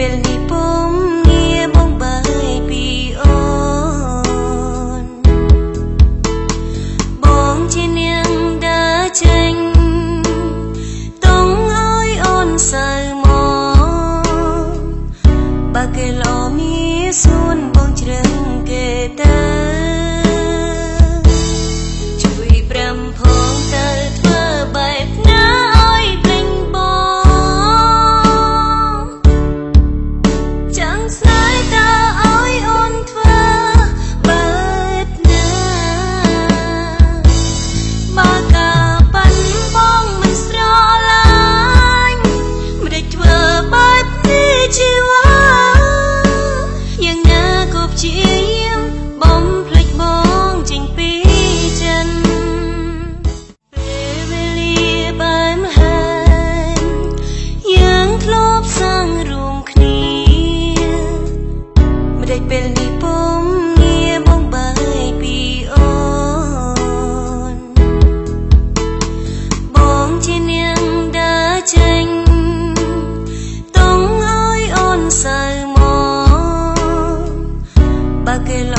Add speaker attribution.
Speaker 1: ពេលនេះពុំងារបងបើយពីអូនបងជានាងដើរចេញតុងឲ្យអូនសៅមកបើគេលោមានសួនបងជ្រឹងគេទៅជួយប្រាំផងទៅធ្វើបែបណាឲ្យពេញបងចាំស្នេហ៍តើឲ្យអូនធ្វើបែបណាបើកាប៉ាន់បងមិនស្រឡាញ់មិនได้ធ្វើបែបនេះជីវ៉ាយ៉ាងណាក៏ព្យាយាមបំភ្លេចបងចេញពីចិនពេលវេលាបែបហើយយើងធ្លាប់សាងរួមគ្នាមិនได้ពេលនេះពុំងារបងបើយពីអូនបងជានាងដើរចេញតុងឲ្យអូនសៅមកបើគេ